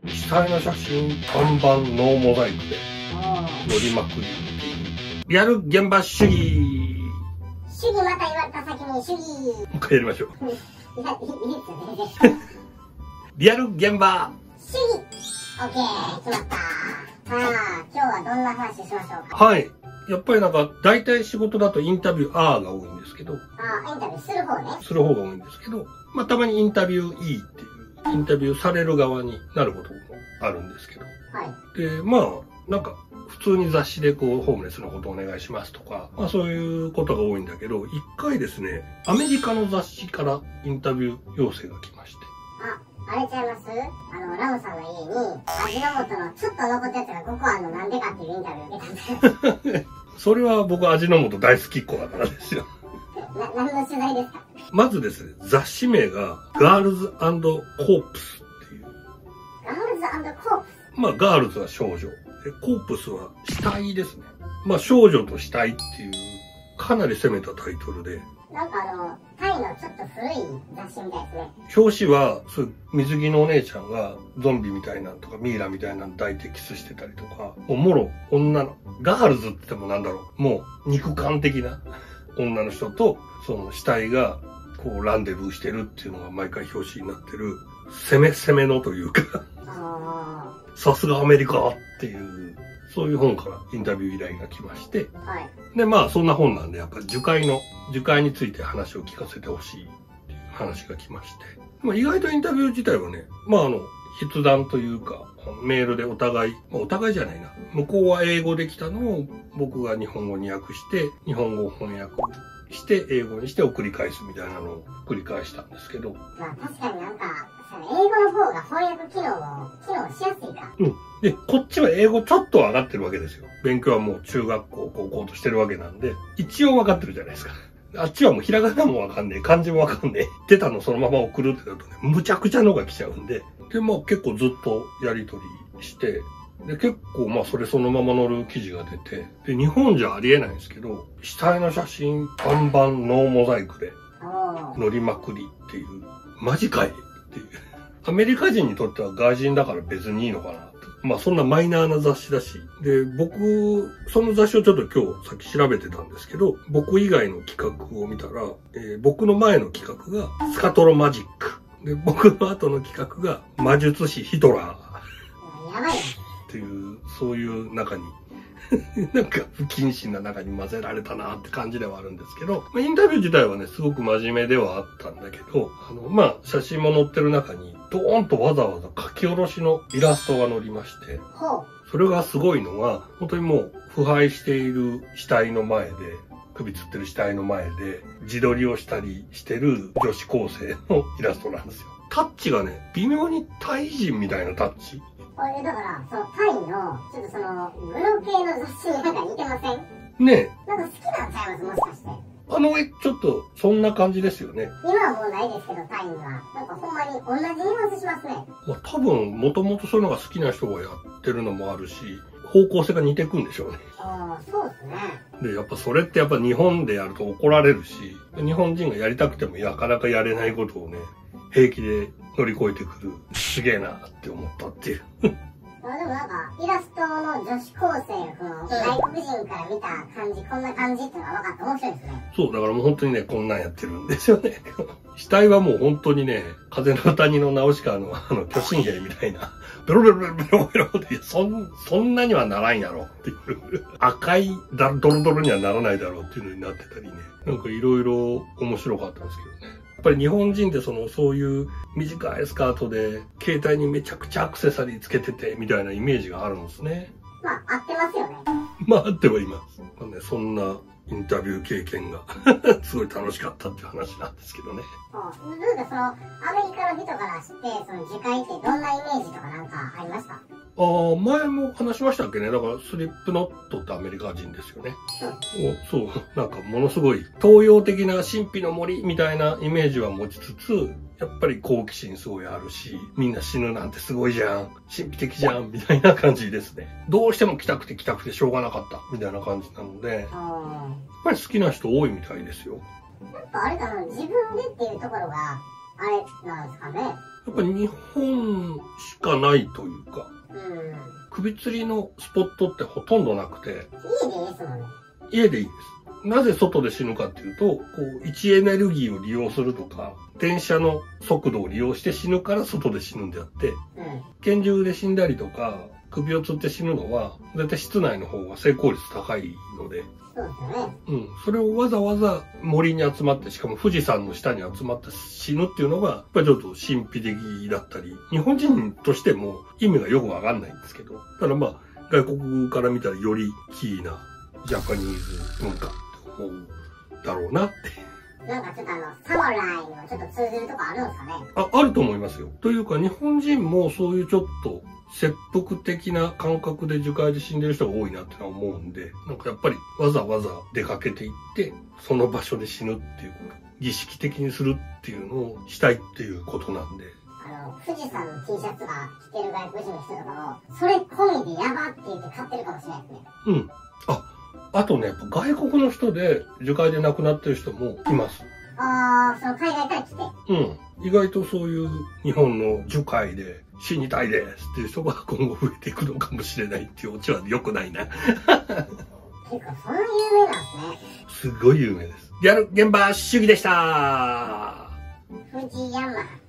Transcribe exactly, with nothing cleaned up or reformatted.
死体の写真バンバンノーモザイクで乗りまくりっていうリアル現場主義。 主義また言われた先に主義。 もう一回やりましょう。 いや、いいですよね。 リアル現場主義。オッケー、決まった。さあ、今日はどんな話しましょうか。 はい。やっぱりなんか、大体仕事だとインタビューあーが多いんですけど。 ああ、インタビューする方ね。 する方が多いんですけど、まあたまにインタビューいいっていう、インタビューされる側になることもあるんですけど。 はい。 で、まあ、なんか、普通に雑誌でこう、ホームレスのことをお願いしますとか、まあそういうことが多いんだけど、一回ですね、アメリカの雑誌からインタビュー要請が来まして。 あ、あれちゃいます？あの、ラムさんの家に、味の素のちょっと残ったやつがごこあるのなんでかっていうインタビューを受けたんです。 それは僕味の素大好きっ子だからですよ。 な、何の取材ですか？ まずですね、雑誌名が、ガールズ&コープスっていう。 ガールズ&コープス。 まあ、ガールズは少女。で、コープスは死体ですね。まあ、少女と死体っていう、かなり攻めたタイトルで。 なんかあの、タイのちょっと古い雑誌みたいですね。 表紙は、そういう水着のお姉ちゃんがゾンビみたいなのとかミイラみたいなの抱いてキスしてたりとか、もうもろ女の、ガールズって言ってもなんだろう、もう肉感的な女の人と、その死体がこうランデブーしてるっていうのが毎回表紙になってる、攻め攻めのというかさすがアメリカっていう、そういう本からインタビュー依頼が来まして、 はい。 で、まあそんな本なんで、やっぱり樹海の、樹海について話を聞かせてほしいっていう話が来まして、まあ意外とインタビュー自体はね、まああの、筆談というか、メールでお互い、まあ、お互いじゃないな。向こうは英語できたのを僕が日本語に訳して、日本語を翻訳して英語にして送り返すみたいなのを繰り返したんですけど。 まあ確かになんか、その英語の方が翻訳機能も、機能しやすいか。 うん。で、こっちは英語ちょっと上がってるわけですよ。勉強はもう中学校、高校としてるわけなんで、一応分かってるじゃないですか。あっちはもうひらがなもわかんねえ、漢字もわかんねえ。出たのそのまま送るってなるとね、むちゃくちゃのが来ちゃうんで。で、まあ結構ずっとやりとりして、で、結構まあそれそのまま載る記事が出て、で、日本じゃありえないんですけど、死体の写真バンバンノーモザイクで載りまくりっていう、マジかいっていう。アメリカ人にとっては外人だから別にいいのかな。まあそんなマイナーな雑誌だし。で、僕、その雑誌をちょっと今日さっき調べてたんですけど、僕以外の企画を見たら、えー、僕の前の企画がスカトロマジック。で、僕の後の企画が魔術師ヒトラー。 やばい。 っていう、そういう中に、なんか不謹慎な中に混ぜられたなって感じではあるんですけど、まあ、インタビュー自体はね、すごく真面目ではあったんだけど、あの、まあ、写真も載ってる中に、ドーンとわざわざ書き下ろしのイラストが載りまして、それがすごいのが、本当にもう腐敗している死体の前で、首つってる死体の前で、自撮りをしたりしてる女子高生のイラストなんですよ。タッチがね、微妙にタイ人みたいなタッチ。 これだから、そのタイの、ちょっとその、グロ系の雑誌になんか似てません？ ねえ。 なんか好きなんちゃいます？もしかして。 あの絵、ちょっと、そんな感じですよね。 今はもうないですけど、タイには。なんかほんまに同じニュアンスしますね。 まあ多分、もともとそういうのが好きな人がやってるのもあるし、方向性が似てくんでしょうね。 ああ、そうですね。 で、やっぱそれってやっぱ日本でやると怒られるし、日本人がやりたくてもなかなかやれないことをね、平気で乗り越えてくる。すげえなって思ったっていう。 あでもなんか、イラストの女子高生、この外国人から見た感じ、こんな感じっていうのが分かって面白いですね。 そう、だからもう本当にね、こんなんやってるんですよね。死体はもう本当にね、風の谷のナウシカのあの巨神兵みたいな、ベロベロベロベロベロって、そん、そんなにはならんやろっていう、赤いだドロドロにはならないだろうっていうのになってたりね。なんかいろいろ面白かったんですけどね。やっぱり日本人ってその、そういう短いスカートで、携帯にめちゃくちゃアクセサリーつけてて、みたいなイメージがあるんですね。 まあ、合ってますよね。 まあ、合ってはいます。まあね、そんなインタビュー経験が、すごい楽しかったっていう話なんですけどね。 うん。なんかその、アメリカの人からして、その樹海ってどんなイメージとかなんかありました？ ああ、前も話しましたっけね。だから、スリップノットってアメリカ人ですよね。うん、そう、なんかものすごい、東洋的な神秘の森みたいなイメージは持ちつつ、やっぱり好奇心すごいあるし、みんな死ぬなんてすごいじゃん。神秘的じゃん。みたいな感じですね。どうしても来たくて来たくてしょうがなかった。みたいな感じなので、やっぱり好きな人多いみたいですよ。 やっぱあれかな、自分でっていうところが、あれなんですかね。 やっぱり日本しかないというか、 うん。 首吊りのスポットってほとんどなくて、 家でいいですもんね。 家でいいです。なぜ外で死ぬかっていうと、こう、位置エネルギーを利用するとか、電車の速度を利用して死ぬから外で死ぬんであって、 うん。 拳銃で死んだりとか、首を吊って死ぬのは、だいたい室内の方が成功率高いので、 そうですよね。 うん。それをわざわざ森に集まって、しかも富士山の下に集まって死ぬっていうのが、やっぱりちょっと神秘的だったり、日本人としても意味がよくわかんないんですけど、ただまあ、外国から見たらよりキーなジャパニーズ文化って思うだろうなって。 なんかちょっとあの、サムライにもちょっと通じるとこあるんですかね。 あ、あると思いますよ。というか、日本人もそういうちょっと、切腹的な感覚で樹海で死んでる人が多いなってのは思うんで、なんかやっぱりわざわざ出かけていって、その場所で死ぬっていうこと、儀式的にするっていうのをしたいっていうことなんで。 あの、富士山の T シャツとか着てる外国人の人とかも、それ込みでやばって言って買ってるかもしれないですね。 うん。あ、あとね、やっぱ外国の人で樹海で亡くなってる人もいます。 あー、その海外から来て。 うん。意外とそういう日本の樹海で死にたいですっていう人が今後増えていくのかもしれないっていうオチは良くないな。 結構そんな有名なんですね。 すごい有名です。ギャル現場主義でした。 富士山。